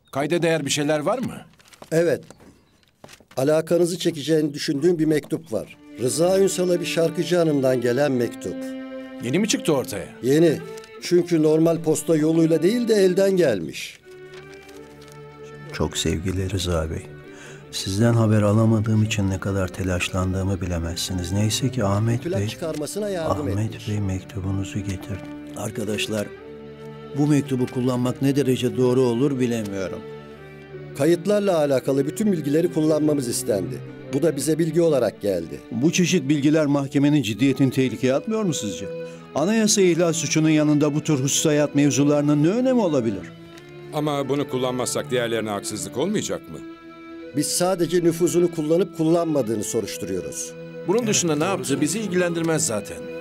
Kayda değer bir şeyler var mı? Evet. Alakanızı çekeceğini düşündüğüm bir mektup var. Rıza Ünsal'a bir şarkıcı hanımdan gelen mektup. Yeni mi çıktı ortaya? Yeni. Çünkü normal posta yoluyla değil de elden gelmiş. Çok sevgili Rıza Bey. Sizden haber alamadığım için ne kadar telaşlandığımı bilemezsiniz. Neyse ki Ahmet Plak Bey... çıkarmasına yardım etmiş. Ahmet Bey mektubunuzu getirdi. Arkadaşlar, bu mektubu kullanmak ne derece doğru olur bilemiyorum. Kayıtlarla alakalı bütün bilgileri kullanmamız istendi. Bu da bize bilgi olarak geldi. Bu çeşit bilgiler mahkemenin ciddiyetini tehlikeye atmıyor mu sizce? Anayasa ihlal suçunun yanında bu tür hususiyat mevzularının ne önemi olabilir? Ama bunu kullanmazsak diğerlerine haksızlık olmayacak mı? Biz sadece nüfuzunu kullanıp kullanmadığını soruşturuyoruz. Bunun dışında ne yaptığı bizi ilgilendirmez zaten.